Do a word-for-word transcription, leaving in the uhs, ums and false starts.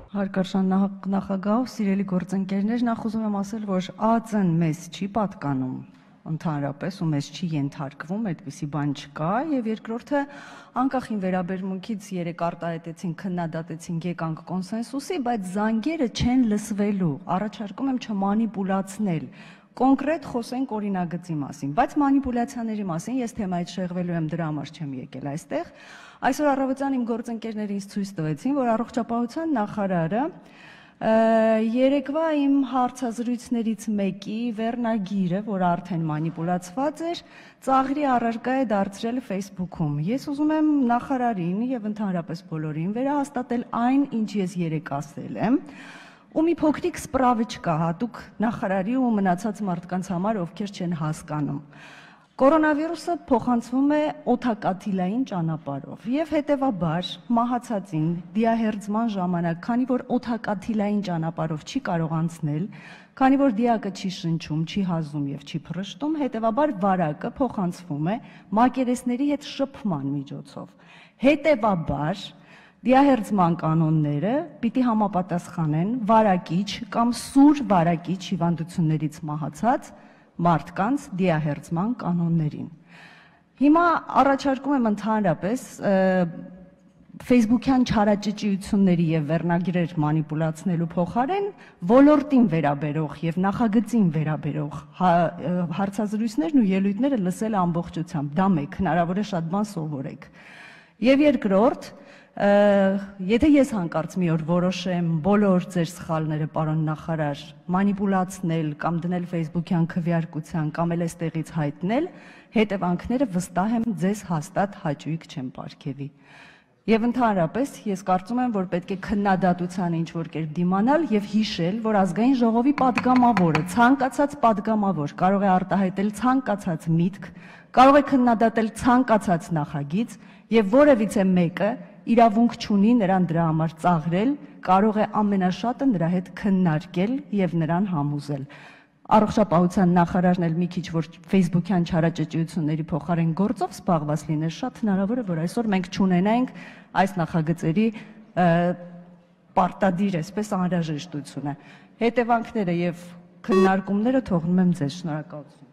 Հարգարժան նախագահ, սիրելի գործընկերներ, նախ ուզում եմ ասել, որ ԱԾ-ն մեզ չի պատկանում ընդհանրապես ու մեզ չի ենթարկվում, այդպիսի բան չկա, եւ երկրորդը անկախին վերաբերմունքից երեք արտահայտեցին, քննադատեցին, եկանք կոնսենսուսի, բայց զանգերը չեն լսվելու, առաջարկում եմ չմանիպուլացնել, կոնկրետ խոսենք օրինագծի մասին, բայց մանիպուլյացիաների մասին ես թեմայից շեղվելու եմ, դրա համար չեմ եկել այստեղ։ Այսօր առավոտյան իմ գործընկերները ինձ ցույց տվեցին, որ առողջապահության նախարարը երեկվա իմ հարցազրույցներից մեկի վերնագիրը, որ արդեն մանիպուլացված էր, ծաղրի առարկա է դարձրել Facebook-ում։ Ես ուզում եմ նախարարին եւ ընդհանրապես բոլորին վերահաստատել այն, ինչ ես երեք ասել եմ, ու մի փոքրիկ սպրավիչկա հատուկ նախարարի ու մնացած մարդկանց համար, ովքեր չեն հասկանում։ Կորոնավիրուսը փոխանցվում է օդակաթիլային ճանապարհով եւ հետեւաբար մահացածին դիահերձման ժամանակ, քանի որ օդակաթիլային ճանապարհով չի կարող անցնել, քանի որ դիակը չի շնչում, չի հազում եւ չի փռշտում, հետեւաբար վարակը փոխանցվում է մակերեսների հետ շփման միջոցով։ Հետեւաբար դիահերձման կանոնները պիտի համապատասխանեն վարակիչ կամ սուր վարակիչ հիվանդություններից մահացած մարդկանց դիահերձման կանոններին։ Հիմա առաջարկում եմ ընդհանրապես Facebook-յան չարաճճիությունների եւ վերնագրեր մանիպուլացնելու փոխարեն ոլորտին վերաբերող եւ նախագծին վերաբերող հարցազրույցներն ու ելույթները լսել ամբողջությամբ։ Դա մեկ, հնարավոր է շատ բան սովորեք։ Եվ երկրորդ, եթե ես հանկարծ մի օր որոշեմ բոլոր ձեր սխալները, պարոն նախարար, մանիպուլացնել կամ դնել Facebook-յան քվեարկության կամ էլ էստեղից հայտնել, հետևանքները վստահ եմ ձեզ հաստատ հաճույք չեն պարգևի։ Եվ ընդհանրապես ես կարծում եմ, որ պետք է քննադատության ինչ-որ կերպ դիմանալ եւ հիշել, որ ազգային ժողովի падգամավորը, ցանկացած падգամավոր կարող է արտահայտել ցանկացած միտք, կարող է քննադատել ցանկացած նախագիծ եւ որևիցե մեկը իրավունք չունի նրան դրա համար ծաղրել, կարող է ամենաշատը նրա հետ քննարկել եւ նրան համոզել։ Առողջապահության նախարարն էլ մի քիչ որ Facebook-յան չարաճճիությունների փոխարեն գործով զբաղված լիներ, շատ հնարավոր է, որ այսօր մենք չունենայինք այս նախագծերի պարտադիր, այսպես անհրաժեշտությունը։ Հետևանքները եւ քննարկումները թողնում եմ ձեզ։ Շնորհակալություն։